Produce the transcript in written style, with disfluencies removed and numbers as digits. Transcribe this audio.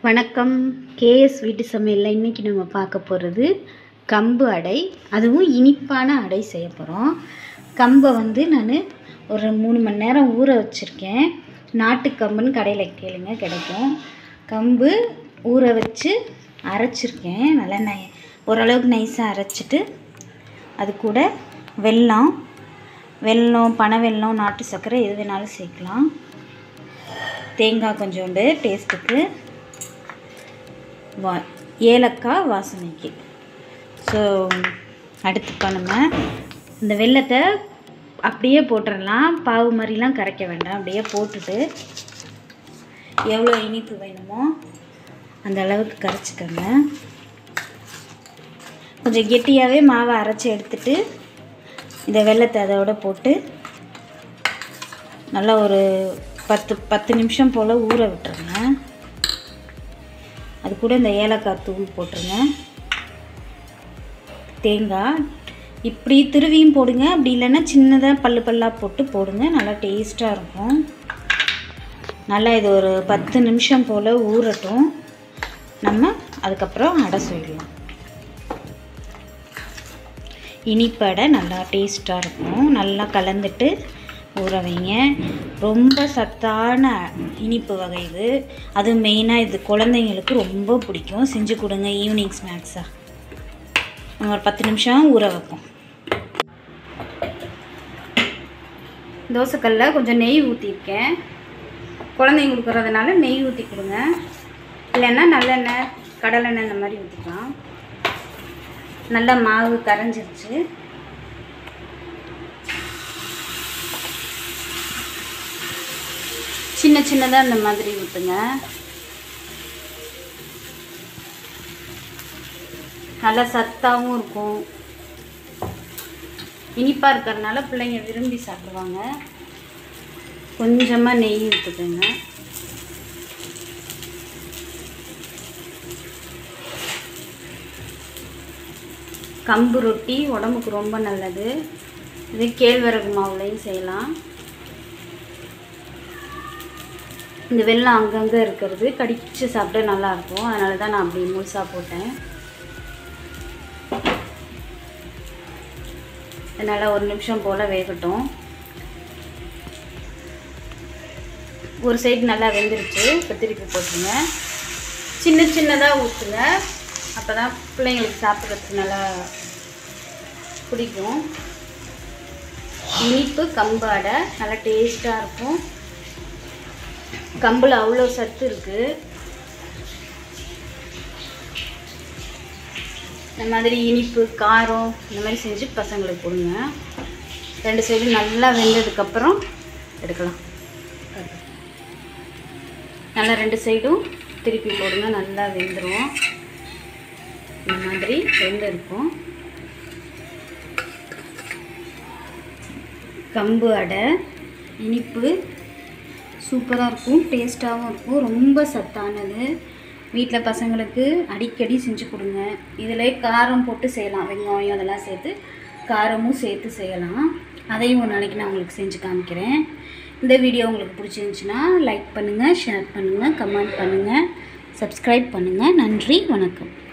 வணக்கம். கேஎஸ் வீட்டு சமையலில் இன்றைக்கி நம்ம பார்க்க போகிறது கம்பு அடை, அதுவும் இனிப்பான அடை செய்ய போகிறோம். கம்பை நான் ஒரு 3 மணி நேரம் ஊற வச்சுருக்கேன். நாட்டு கம்புன்னு கடையில் கேளுங்க, கிடைக்கும். கம்பு ஊற வச்சு அரைச்சிருக்கேன். நல்லா ஓரளவுக்கு நைஸாக அரைச்சிட்டு அது கூட வெல்லம், பனை வெல்லம், நாட்டு சர்க்கரை எது வேணாலும் சேர்க்கலாம். தேங்காய் கொஞ்சோண்டு டேஸ்ட்டுக்கு, ஏலக்காய் வாசனைக்கு. ஸோ அடுத்து நம்ம இந்த வெல்லத்தை அப்படியே போட்டுடலாம். பாவு மாதிரிலாம் கரைக்க வேண்டாம். அப்படியே போட்டுட்டு எவ்வளோ இனிப்பு வேணுமோ அந்த அளவுக்கு கரைச்சிக்கோங்க. கொஞ்சம் கெட்டியாகவே மாவை அரைச்சி எடுத்துட்டு இந்த வெல்லத்தை அதோட போட்டு நல்லா ஒரு 10 நிமிஷம் போல் ஊற விட்டுருங்க. அது கூட இந்த ஏலக்காய் தூள் போட்டுருங்க. தேங்காய் இப்படி திருவியும் போடுங்க, அப்படி இல்லைன்னா சின்னதாக பல்லாக போட்டு போடுங்க. நல்லா டேஸ்ட்டாக இருக்கும். நல்லா இது ஒரு 10 நிமிஷம் போல் ஊறட்டும். நம்ம அதுக்கப்புறம் அடை செய்யலாம். இனிப்படை நல்லா டேஸ்ட்டாக இருக்கும். நல்லா கலந்துட்டு ஊற வைங்க. ரொம்ப சத்தான இனிப்பு வகை இது. அதுவும் மெயினாக இது குழந்தைங்களுக்கு ரொம்ப பிடிக்கும். செஞ்சு கொடுங்க ஈவினிங் ஸ்நாக்ஸாக. நம்ம ஒரு 10 நிமிஷம் ஊற வைப்போம். தோசைக்கல்லில் கொஞ்சம் நெய் ஊற்றிருக்கேன். குழந்தைங்க கொடுக்குறதுனால நெய் ஊற்றி கொடுங்க. இல்லைன்னா நல்லெண்ணெய், கடலெண்ணெய் இந்த மாதிரி ஊற்றிக்கலாம். நல்லா மாவு கரைஞ்சிருச்சு. சின்னதாக இந்த மாதிரி ஊற்றுங்க. நல்லா சத்தாகவும் இருக்கும். இனிப்பாக இருக்கிறதுனால பிள்ளைங்க விரும்பி சாப்பிடுவாங்க. கொஞ்சமாக நெய் ஊற்றுக்குங்க. கம்பு ரொட்டி உடம்புக்கு ரொம்ப நல்லது. இது கேழ்வரகு மாவுலையும் செய்யலாம். இந்த வெல்லம் அங்கங்கே இருக்கிறது கடிச்சு சாப்பிட நல்லாயிருக்கும். அதனால தான் நான் அப்படி முழுசாக போட்டேன். அதனால் ஒரு நிமிஷம் போல் வேகட்டும். ஒரு சைடு நல்லா வெந்துருச்சு. இப்போ திருப்பி போட்டுருங்க. சின்னதாக ஊற்றுங்க. அப்போ தான் பிள்ளைங்களுக்கு சாப்பிட்றதுக்கு நல்லா பிடிக்கும். இனிப்பு கம்பு அடை நல்லா டேஸ்ட்டாக இருக்கும். கம்பில் அவ்வளோ சத்து இருக்குது. இந்த மாதிரி இனிப்பு, காரம் இந்த மாதிரி செஞ்சு பசங்களுக்கு கொடுங்க. 2 சைடும் நல்லா வெந்ததுக்கப்புறம் எடுக்கலாம். நல்லா 2 சைடும் திருப்பி போடுங்க. நல்லா வெந்துடும். இந்த மாதிரி வெந்திருக்கும். கம்பு அடை இனிப்பு சூப்பராக இருக்கும். டேஸ்ட்டாகவும் இருக்கும். ரொம்ப சத்தானது. வீட்டில் பசங்களுக்கு அடிக்கடி செஞ்சு கொடுங்க. இதில் காரம் போட்டு செய்யலாம். வெங்காயம் அதெல்லாம் சேர்த்து காரமும் சேர்த்து செய்யலாம். அதையும் ஒரு நாளைக்கு நான் உங்களுக்கு செஞ்சு காமிக்கிறேன். இந்த வீடியோ உங்களுக்கு பிடிச்சிருந்துச்சுன்னா லைக் பண்ணுங்கள், ஷேர் பண்ணுங்கள், கமெண்ட் பண்ணுங்கள், சப்ஸ்கிரைப் பண்ணுங்கள். நன்றி, வணக்கம்.